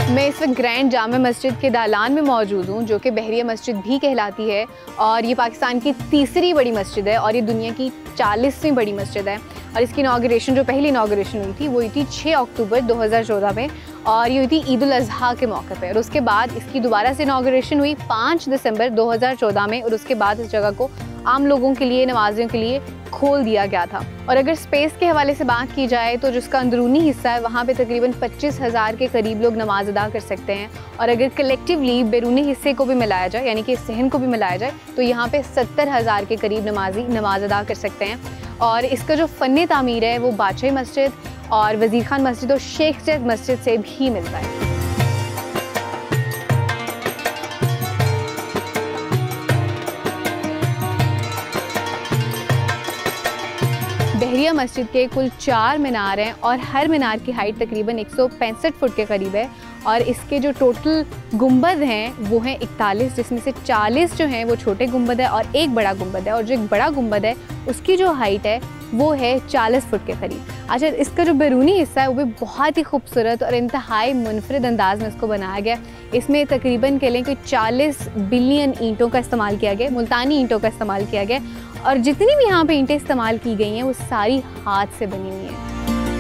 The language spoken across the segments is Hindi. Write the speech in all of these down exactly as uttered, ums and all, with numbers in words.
मैं इस वक्त ग्रैंड जामा मस्जिद के दालान में मौजूद हूँ, जो कि बहरिया मस्जिद भी कहलाती है और ये पाकिस्तान की तीसरी बड़ी मस्जिद है और ये दुनिया की चालीसवीं बड़ी मस्जिद है। और इसकी इनाग्रेशन, जो पहली इनाग्रेशन हुई थी वो हुई थी छः अक्टूबर दो हज़ार चौदह में और ये हुई थी ईद उल अज़हा के मौके पे। और उसके बाद इसकी दोबारा से इनाग्रेशन हुई पाँच दिसंबर दो हज़ार चौदह में और उसके बाद इस जगह को आम लोगों के लिए, नमाजियों के लिए खोल दिया गया था। और अगर स्पेस के हवाले से बात की जाए तो जिसका अंदरूनी हिस्सा है वहाँ पे तकरीबन पच्चीस हज़ार के करीब लोग नमाज अदा कर सकते हैं और अगर कलेक्टिवली बैरूनी हिस्से को भी मिलाया जाए, यानी कि सहन को भी मिलाया जाए, तो यहाँ पे सत्तर हज़ार के करीब नमाजी नमाज अदा कर सकते हैं। और इसका जो फ़न तामीर है वो बादशाही मस्जिद और वज़ीर खान मस्जिद और शेख ज़ैद मस्जिद से भी मिलता है। बहरिया मस्जिद के कुल चार मीनार हैं और हर मीनार की हाइट तकरीबन एक सौ पैंसठ फुट के करीब है और इसके जो टोटल गुंबद हैं वो हैं इकतालीस, जिसमें से चालीस जो हैं वो छोटे गुंबद है और एक बड़ा गुंबद है। और जो एक बड़ा गुंबद है उसकी जो हाइट है वो है चालीस फुट के करीब। अच्छा, इसका जो बैरूनी हिस्सा है वो भी बहुत ही खूबसूरत और इंतहाई मुनफरिद अंदाज में इसको बनाया गया। इसमें तकरीबन कह लें कि चालीस बिलियन ईंटों का इस्तेमाल किया गया, मुल्तानी ईंटों का इस्तेमाल किया गया और जितनी भी यहाँ पे ईंटें इस्तेमाल की गई हैं वो सारी हाथ से बनी हुई हैं।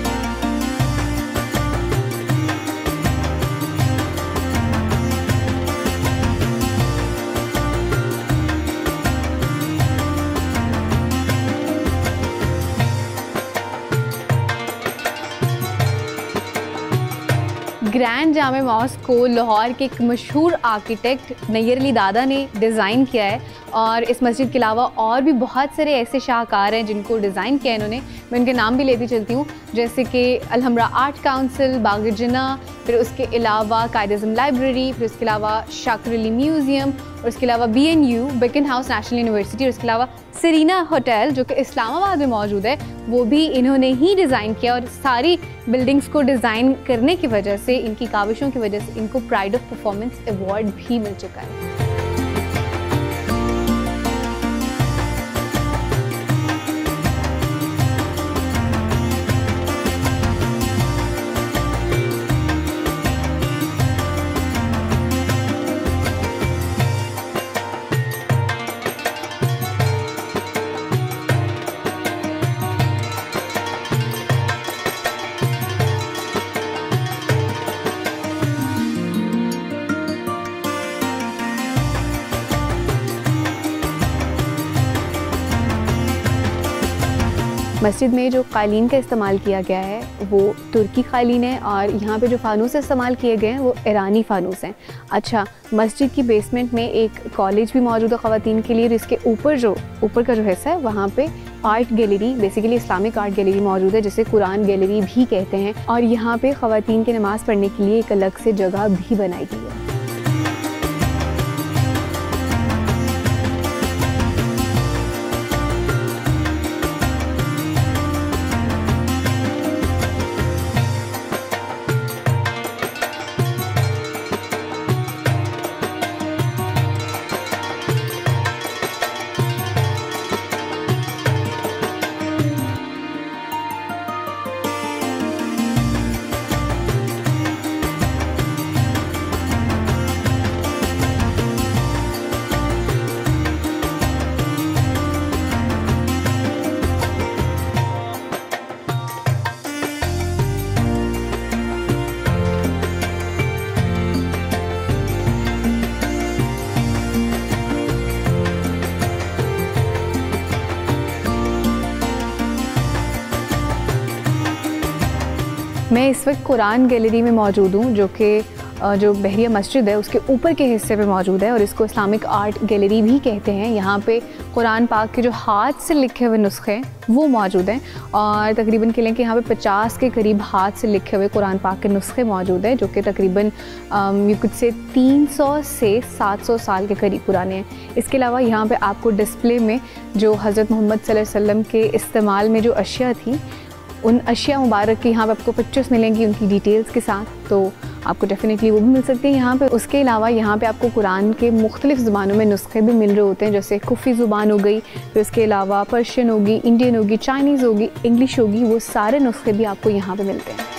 ग्रैंड जामा मॉस्क को लाहौर के एक मशहूर आर्किटेक्ट नैयर अली दादा ने डिज़ाइन किया है और इस मस्जिद के अलावा और भी बहुत सारे ऐसे शाहकार हैं जिनको डिज़ाइन किया है इन्होंने। मैं उनके नाम भी लेती चलती हूँ, जैसे कि अलहमरा आर्ट काउंसिल, बाग जिन्ना, फिर उसके अलावा कायद-ए-आज़म लाइब्रेरी, फिर उसके अलावा शाकिर अली म्यूज़ियम और उसके अलावा B N U Beaconhouse national university और उसके अलावा सरीना होटल जो कि इस्लामाबाद में मौजूद है, वो भी इन्होंने ही डिज़ाइन किया। और सारी बिल्डिंग्स को डिज़ाइन करने की वजह से, इनकी काविशों की वजह से इनको प्राइड ऑफ परफॉर्मेंस अवार्ड भी मिल चुका है। मस्जिद में जो कालीन का इस्तेमाल किया गया है वो तुर्की कालीन है और यहाँ पे जो फ़ानूस इस्तेमाल किए गए हैं वो ईरानी फ़ानूस हैं। अच्छा, मस्जिद की बेसमेंट में एक कॉलेज भी मौजूद है ख़वातीन के लिए और इसके ऊपर जो ऊपर का जो हिस्सा है वहाँ पे art gallery, basically Islamic art gallery मौजूद है, जिसे कुरान गैलरी भी कहते हैं। और यहाँ पे ख़वातीन की नमाज़ पढ़ने के लिए एक अलग से जगह भी बनाई गई है। मैं इस वक्त कुरान गैलरी में मौजूद हूँ, जो कि जो बहरिया मस्जिद है उसके ऊपर के हिस्से पे मौजूद है और इसको इस्लामिक आर्ट गैलरी भी कहते हैं। यहाँ पे कुरान पाक के जो हाथ से लिखे हुए नुस्खे हैं वो मौजूद हैं और तकरीबन कह लें कि यहाँ पे पचास के करीब हाथ से लिखे हुए कुरान पाक के नुस्खे मौजूद हैं, जो कि तकरीबन ये कुछ से तीन सौ से सात सौ साल के करीब पुराने हैं। इसके अलावा यहाँ पे आपको डिस्प्ले में जो हज़रत मोहम्मद सल्लल्लाहु अलैहि वसल्लम के इस्तेमाल में जो अशिया थी, उन अशिया मुबारक की यहाँ पे आपको पिक्चर्स मिलेंगी उनकी डिटेल्स के साथ, तो आपको डेफिनेटली वो भी मिल सकती है यहाँ पे। उसके अलावा यहाँ पे आपको कुरान के मुख्तलिफ़ ज़ुबानों में नुस्खे भी मिल रहे होते हैं, जैसे कुफ़ी ज़ुबान हो गई, फिर उसके अलावा पर्शियन होगी, इंडियन होगी, चाइनीज़ होगी, इंग्लिश होगी, वो सारे नुस्खे भी आपको यहाँ पे मिलते हैं।